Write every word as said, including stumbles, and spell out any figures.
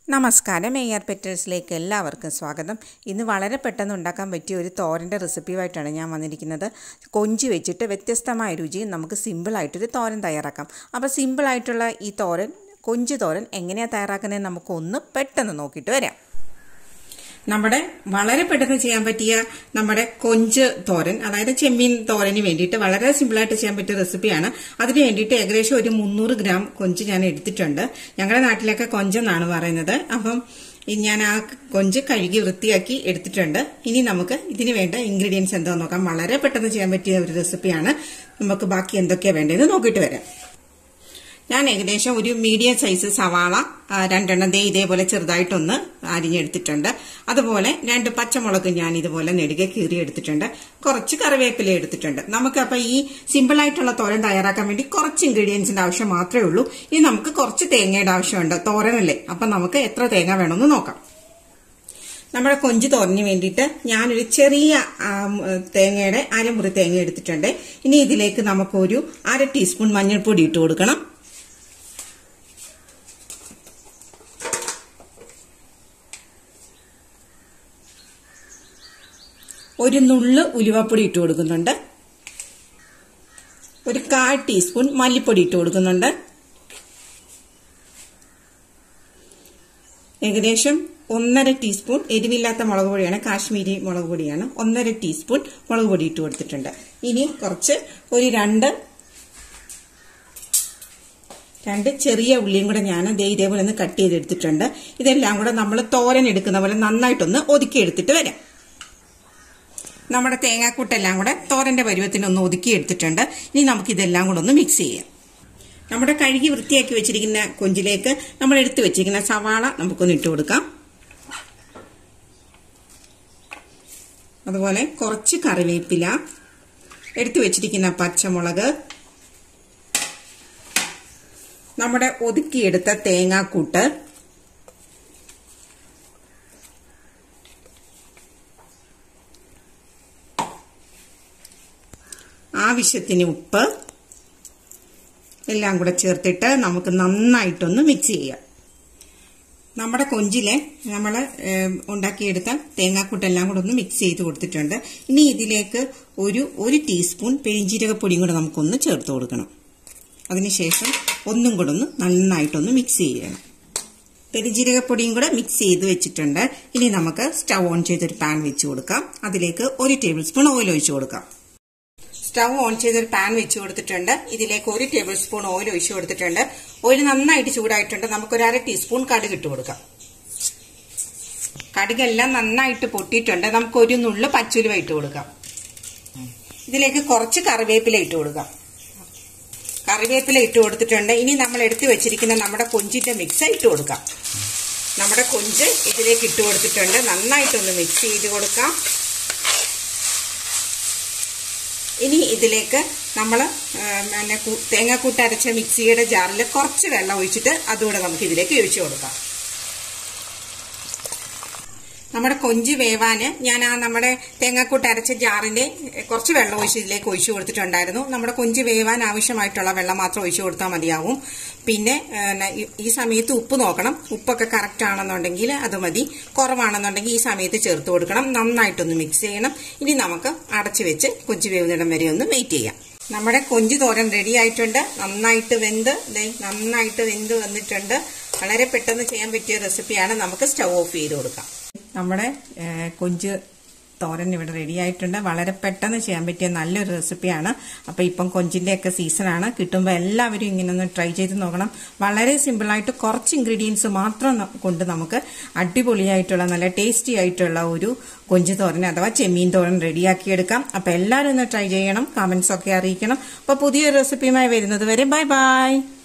നമസ്കാരം എയർ പെറ്റൽസിലേക്ക് എല്ലാവർക്കും സ്വാഗതം. ഇന്ന് വളരെ പെട്ടെന്ന് ഉണ്ടാക്കാൻ പറ്റിയ ഒരു തോരൻ്റെ റെസിപ്പിയുമായിട്ടാണ് ഞാൻ വന്നിരിക്കുന്നത്. കൊഞ്ച് വെച്ചിട്ട് വ്യത്യസ്തമായ രുചിയും നമുക്ക് സിമ്പിളായിട്ടൊരു തോരൻ തയ്യാറാക്കാം. അപ്പോൾ സിമ്പിളായിട്ടുള്ള ഈ തോരൻ, കൊഞ്ച് തോരൻ എങ്ങനെയാണ് തയ്യാറാക്കുന്നതെന്ന് നമുക്കൊന്ന് പെട്ടെന്ന് നോക്കിയിട്ട് വരാം. നമ്മുടെ വളരെ പെട്ടെന്ന് ചെയ്യാൻ പറ്റിയ നമ്മുടെ കൊഞ്ച് തോരൻ, അതായത് ചെമ്മീൻ തോരന് വേണ്ടിയിട്ട് വളരെ സിമ്പിളായിട്ട് ചെയ്യാൻ പറ്റിയ റെസിപ്പിയാണ്. അതിന് വേണ്ടിയിട്ട് ഏകദേശം ഒരു മുന്നൂറ് ഗ്രാം കൊഞ്ച് ഞാൻ എടുത്തിട്ടുണ്ട്. ഞങ്ങളുടെ നാട്ടിലൊക്കെ കൊഞ്ചെന്നാണ് പറയുന്നത്. അപ്പം ഞാൻ ആ കൊഞ്ച് കഴുകി വൃത്തിയാക്കി എടുത്തിട്ടുണ്ട്. ഇനി നമുക്ക് ഇതിന് വേണ്ട ഇൻഗ്രീഡിയൻസ് എന്താണെന്ന് നോക്കാം. വളരെ പെട്ടെന്ന് ചെയ്യാൻ പറ്റിയ ഒരു റെസിപ്പിയാണ്. നമുക്ക് ബാക്കി എന്തൊക്കെയാണ് വേണ്ടതെന്ന് നോക്കിയിട്ട് വരാം. ഞാൻ ഏകദേശം ഒരു മീഡിയം സൈസ് സവാള രണ്ടെണ്ണം ദേ ഇതേപോലെ ചെറുതായിട്ടൊന്ന് അരിഞ്ഞെടുത്തിട്ടുണ്ട്. അതുപോലെ രണ്ട് പച്ചമുളക് ഞാൻ ഇതുപോലെ നെടുകെ കീറി എടുത്തിട്ടുണ്ട്. കുറച്ച് കറിവേപ്പില എടുത്തിട്ടുണ്ട്. നമുക്ക് അപ്പൊ ഈ സിമ്പിൾ ആയിട്ടുള്ള തോരൻ തയ്യാറാക്കാൻ വേണ്ടി കുറച്ച് ഇൻഗ്രീഡിയൻസിന്റെ ആവശ്യം മാത്രമേ ഉള്ളൂ. ഇനി നമുക്ക് കുറച്ച് തേങ്ങയുടെ ആവശ്യമുണ്ട്. തോരനല്ലേ, അപ്പൊ നമുക്ക് എത്ര തേങ്ങ വേണമെന്ന് നോക്കാം. നമ്മുടെ കൊഞ്ച് തോരന് വേണ്ടിയിട്ട് ഞാനൊരു ചെറിയ തേങ്ങയുടെ അരമുറി തേങ്ങ എടുത്തിട്ടുണ്ട്. ഇനി ഇതിലേക്ക് നമുക്കൊരു അര ടീസ്പൂൺ മഞ്ഞൾപ്പൊടി ഇട്ട് കൊടുക്കണം. ഒരു നുള്ള് ഉലുവപ്പൊടി ഇട്ട് കൊടുക്കുന്നുണ്ട്. ഒരു കാൽ ടീസ്പൂൺ മല്ലിപ്പൊടി ഇട്ട് കൊടുക്കുന്നുണ്ട്. ഏകദേശം ഒന്നര ടീസ്പൂൺ എരിവില്ലാത്ത മുളക് പൊടിയാണ്, കാശ്മീരി മുളക് പൊടിയാണ്. ഒന്നര ടീസ്പൂൺ മുളക് പൊടി ഇട്ട് കൊടുത്തിട്ടുണ്ട്. ഇനി കുറച്ച് ഒരു രണ്ട് രണ്ട് ചെറിയ ഉള്ളിയും കൂടെ ഞാൻ ദേ ഇതേപോലെ ഒന്ന് കട്ട് ചെയ്തെടുത്തിട്ടുണ്ട്. ഇതെല്ലാം കൂടെ നമ്മൾ തോരൻ എടുക്കുന്ന പോലെ നന്നായിട്ടൊന്ന് ഒതുക്കി എടുത്തിട്ട് വരാം. നമ്മുടെ തേങ്ങാക്കൂട്ടെല്ലാം കൂടെ തോരന്റെ പരുവത്തിനൊന്ന് ഒതുക്കി എടുത്തിട്ടുണ്ട്. ഇനി നമുക്ക് ഇതെല്ലാം കൂടെ ഒന്ന് മിക്സ് ചെയ്യാം. നമ്മുടെ കഴുകി വൃത്തിയാക്കി വെച്ചിരിക്കുന്ന കൊഞ്ചിലേക്ക് നമ്മൾ എടുത്തു വെച്ചിരിക്കുന്ന സവാള നമുക്കൊന്ന് ഇട്ട് കൊടുക്കാം. അതുപോലെ കുറച്ച് കറിവേപ്പില, എടുത്തു വെച്ചിരിക്കുന്ന പച്ചമുളക്, നമ്മുടെ ഒതുക്കിയെടുത്ത തേങ്ങാക്കൂട്ട്, ആവശ്യത്തിന് ഉപ്പ് എല്ലാം കൂടെ ചേർത്തിട്ട് നമുക്ക് നന്നായിട്ടൊന്ന് മിക്സ് ചെയ്യാം. നമ്മുടെ കൊഞ്ചിലെ നമ്മൾ ഉണ്ടാക്കിയെടുത്ത തേങ്ങാക്കൂട്ടെല്ലാം കൂടെ ഒന്ന് മിക്സ് ചെയ്ത് കൊടുത്തിട്ടുണ്ട്. ഇനി ഇതിലേക്ക് ഒരു ഒരു ടീസ്പൂൺ പെരിഞ്ജീരകപ്പൊടിയും കൂടെ നമുക്കൊന്ന് ചേർത്ത് കൊടുക്കണം. അതിനുശേഷം ഒന്നും കൂടെ ഒന്ന് നന്നായിട്ടൊന്ന് മിക്സ് ചെയ്യണം. പെരിഞ്ജീരകപ്പൊടിയും കൂടെ മിക്സ് ചെയ്ത് വെച്ചിട്ടുണ്ട്. ഇനി നമുക്ക് സ്റ്റൗ ഓൺ ചെയ്തൊരു പാൻ വെച്ച് കൊടുക്കാം. അതിലേക്ക് ഒരു ടേബിൾ സ്പൂൺ ഓയിൽ ഒഴിച്ചു കൊടുക്കാം. സ്റ്റൗ ഓൺ ചെയ്തൊരു പാൻ വെച്ച് കൊടുത്തിട്ടുണ്ട്. ഇതിലേക്ക് ഒരു ടേബിൾ സ്പൂൺ ഓയിൽ ഒഴിച്ചു കൊടുത്തിട്ടുണ്ട്. ഓയിൽ നന്നായിട്ട് ചൂടായിട്ടുണ്ട്. നമുക്കൊരു അര ടീസ്പൂൺ കടുക് ഇട്ട് കൊടുക്കാം. കടുകെല്ലാം നന്നായിട്ട് പൊട്ടിയിട്ടുണ്ട്. നമുക്ക് ഒരു നുള്ളു പച്ചുലുവ ഇട്ട് കൊടുക്കാം. ഇതിലേക്ക് കുറച്ച് കറിവേപ്പില ഇട്ട് കൊടുക്കാം. കറിവേപ്പില ഇട്ട് കൊടുത്തിട്ടുണ്ട്. ഇനി നമ്മൾ എടുത്തു വെച്ചിരിക്കുന്ന നമ്മുടെ കൊഞ്ചിന്റെ മിക്സ് ഇട്ട് കൊടുക്കാം. നമ്മുടെ കൊഞ്ച് ഇതിലേക്ക് ഇട്ട് കൊടുത്തിട്ടുണ്ട്. നന്നായിട്ടൊന്ന് മിക്സ് ചെയ്ത് കൊടുക്കാം. ഇനി ഇതിലേക്ക് നമ്മൾ പിന്നെ തേങ്ങാക്കൂട്ട് അരച്ച മിക്സിയുടെ ജാറിൽ കുറച്ച് വെള്ളം ഒഴിച്ചിട്ട് അതുകൂടെ നമുക്ക് ഇതിലേക്ക് ഒഴിച്ചു കൊടുക്കാം. നമ്മുടെ കൊഞ്ച് വേവാന് ഞാൻ ആ നമ്മുടെ തേങ്ങാക്കൂട്ട് അരച്ച ജാറിന്റെ കുറച്ച് വെള്ളം ഒഴിച്ച് ഇതിലേക്ക് ഒഴിച്ചു കൊടുത്തിട്ടുണ്ടായിരുന്നു. നമ്മുടെ കൊഞ്ച് വേവാൻ ആവശ്യമായിട്ടുള്ള വെള്ളം മാത്രം ഒഴിച്ചു കൊടുത്താൽ മതിയാവും. പിന്നെ ഈ സമയത്ത് ഉപ്പ് നോക്കണം. ഉപ്പൊക്കെ കറക്റ്റ് ആണെന്നുണ്ടെങ്കിൽ അത് മതി. കുറവാണെന്നുണ്ടെങ്കിൽ ഈ സമയത്ത് ചേർത്ത് കൊടുക്കണം. നന്നായിട്ടൊന്ന് മിക്സ് ചെയ്യണം. ഇനി നമുക്ക് അടച്ചു വെച്ച് കൊഞ്ച് വേവുന്നിടം വരെ ഒന്ന് വെയിറ്റ് ചെയ്യാം. നമ്മുടെ കൊഞ്ച് തോരൻ റെഡി ആയിട്ടുണ്ട്. നന്നായിട്ട് വെന്ത് നന്നായിട്ട് വെന്ത് വന്നിട്ടുണ്ട്. വളരെ പെട്ടെന്ന് ചെയ്യാൻ പറ്റിയ റെസിപ്പിയാണ്. നമുക്ക് സ്റ്റൗ ഓഫ് ചെയ്ത് കൊടുക്കാം. നമ്മുടെ കൊഞ്ച് തോരൻ ഇവിടെ റെഡി ആയിട്ടുണ്ട്. വളരെ പെട്ടെന്ന് ചെയ്യാൻ പറ്റിയ നല്ലൊരു റെസിപ്പിയാണ്. അപ്പോൾ ഇപ്പം കൊഞ്ചിൻ്റെയൊക്കെ സീസണാണ്. കിട്ടുമ്പോൾ എല്ലാവരും ഇങ്ങനെ ഒന്ന് ട്രൈ ചെയ്ത് നോക്കണം. വളരെ സിമ്പിളായിട്ട് കുറച്ച് ഇൻഗ്രീഡിയൻസ് മാത്രം കൊണ്ട് നമുക്ക് അടിപൊളിയായിട്ടുള്ള നല്ല ടേസ്റ്റി ആയിട്ടുള്ള ഒരു കൊഞ്ച് തോരൻ അഥവാ ചെമ്മീൻ തോരൻ റെഡിയാക്കിയെടുക്കാം. അപ്പോൾ എല്ലാവരും ഒന്ന് ട്രൈ ചെയ്യണം. കമൻസ് ഒക്കെ അറിയിക്കണം. അപ്പോൾ പുതിയൊരു റെസിപ്പിയുമായി വരുന്നത് വരെ ബൈ ബൈ.